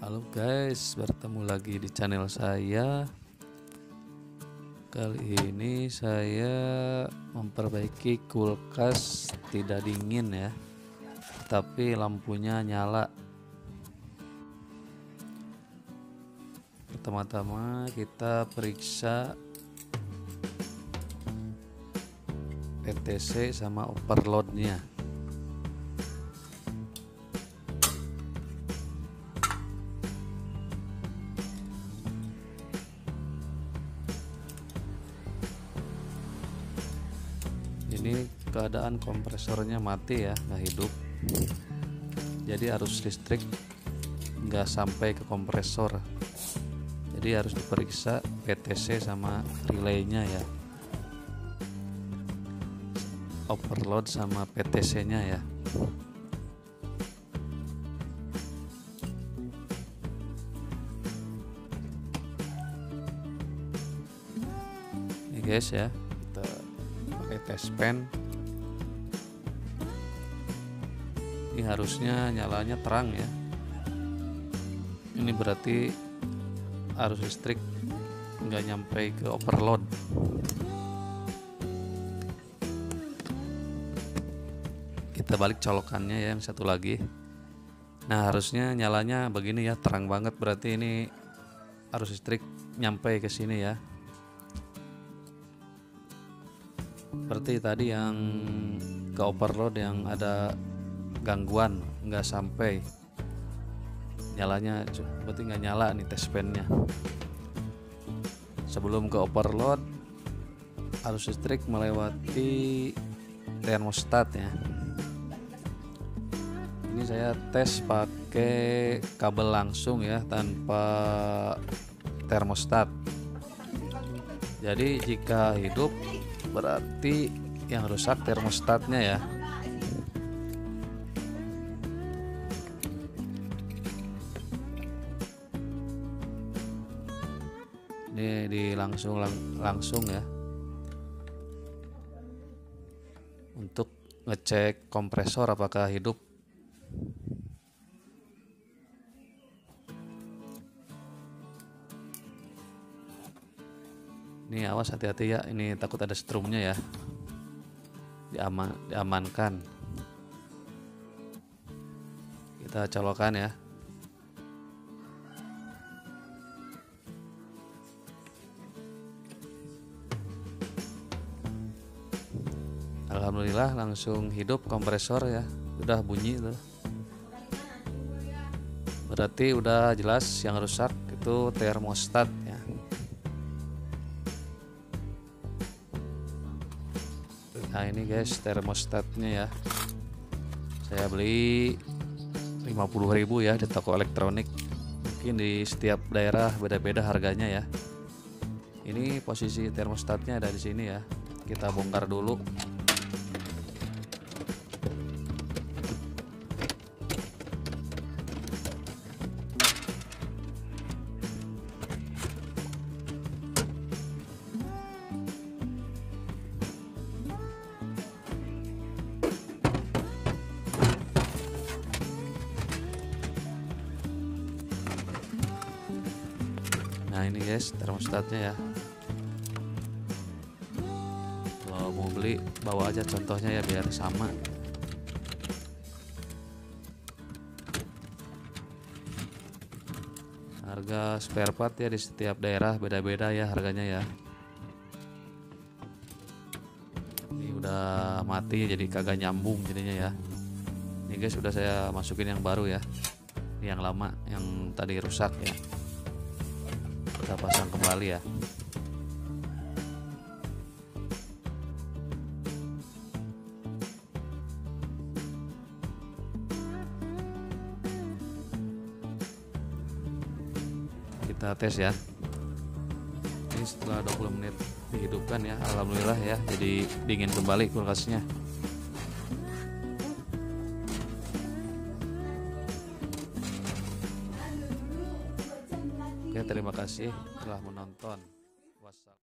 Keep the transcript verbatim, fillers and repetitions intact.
Halo guys, bertemu lagi di channel saya. Kali ini saya memperbaiki kulkas tidak dingin ya, tapi lampunya nyala. Pertama-tama kita periksa P T C sama overloadnya. Ini keadaan kompresornya mati ya, nggak hidup, jadi arus listrik nggak sampai ke kompresor, jadi harus diperiksa P T C sama relaynya ya, overload sama P T C nya ya. Ini guys ya, kita pakai test pen. Ini harusnya nyalanya terang ya, ini berarti arus listrik nggak nyampe ke overload. Kita balik colokannya ya, yang satu lagi. Nah harusnya nyalanya begini ya, terang banget, berarti ini arus listrik nyampe ke sini ya. Seperti tadi yang ke overload yang ada gangguan, nggak sampai nyalanya, berarti nggak nyala nih test pennya. Sebelum ke overload, arus listrik melewati termostat ya. Ini saya tes pakai kabel langsung ya, tanpa termostat. Jadi jika hidup berarti yang rusak termostatnya ya. Ini di langsung lang, langsung ya, untuk ngecek kompresor apakah hidup. Ini awas, hati-hati ya, ini takut ada strumnya ya, diaman, diamankan. Kita colokan ya. Alhamdulillah langsung hidup kompresor ya, udah bunyi tuh. Berarti udah jelas yang rusak itu termostat ya. Nah ini guys termostatnya ya, saya beli lima puluh ribu ya di toko elektronik. Mungkin di setiap daerah beda-beda harganya ya. Ini posisi termostatnya ada di sini ya, kita bongkar dulu. Nah ini guys termostatnya ya. Kalau mau beli bawa aja contohnya ya, biar sama. Harga spare part ya di setiap daerah beda-beda ya harganya ya. Ini udah mati jadi kagak nyambung jadinya ya. Ini guys udah saya masukin yang baru ya. Ini yang lama yang tadi rusak ya. Kita pasang kembali ya. Kita tes ya. Ini setelah dua puluh menit dihidupkan ya, alhamdulillah ya, jadi dingin kembali kulkasnya. Oke, terima kasih telah menonton. Wassalam.